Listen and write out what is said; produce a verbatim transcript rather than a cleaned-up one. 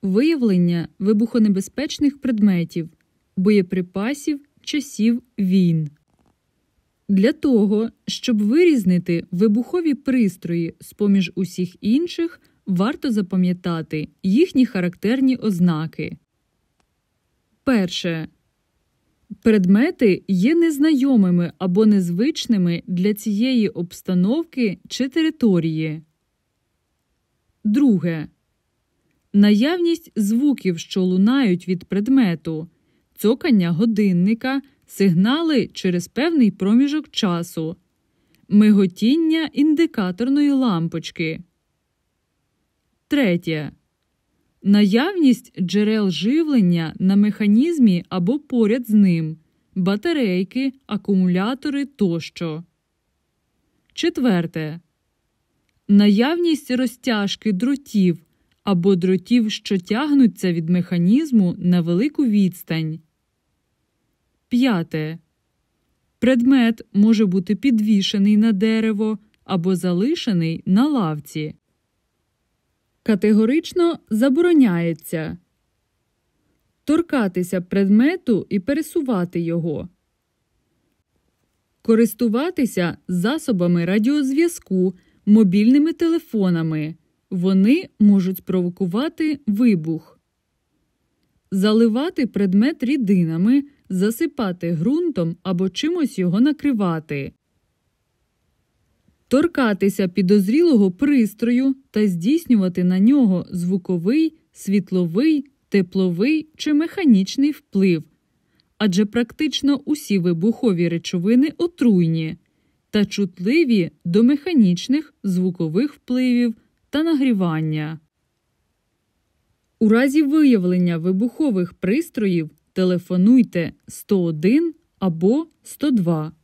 виявлення вибухонебезпечних предметів, боєприпасів часів війн. Для того, щоб вирізнити вибухові пристрої з-поміж усіх інших, варто запам'ятати їхні характерні ознаки. Перше. Предмети є незнайомими або незвичними для цієї обстановки чи території. Друге. Наявність звуків, що лунають від предмету, цокання годинника, сигнали через певний проміжок часу, миготіння індикаторної лампочки. Третє. Наявність джерел живлення на механізмі або поряд з ним, батарейки, акумулятори тощо. Четверте. Наявність розтяжки дротів або дротів, що тягнуться від механізму на велику відстань. П'яте. Предмет може бути підвішений на дерево або залишений на лавці. Категорично забороняється торкатися предмету і пересувати його, користуватися засобами радіозв'язку, мобільними телефонами. Вони можуть спровокувати вибух. Заливати предмет рідинами, засипати ґрунтом або чимось його накривати. Торкатися підозрілого пристрою та здійснювати на нього звуковий, світловий, тепловий чи механічний вплив, адже практично усі вибухові речовини отруйні та чутливі до механічних, звукових впливів та нагрівання. У разі виявлення вибухових пристроїв телефонуйте сто один або сто два.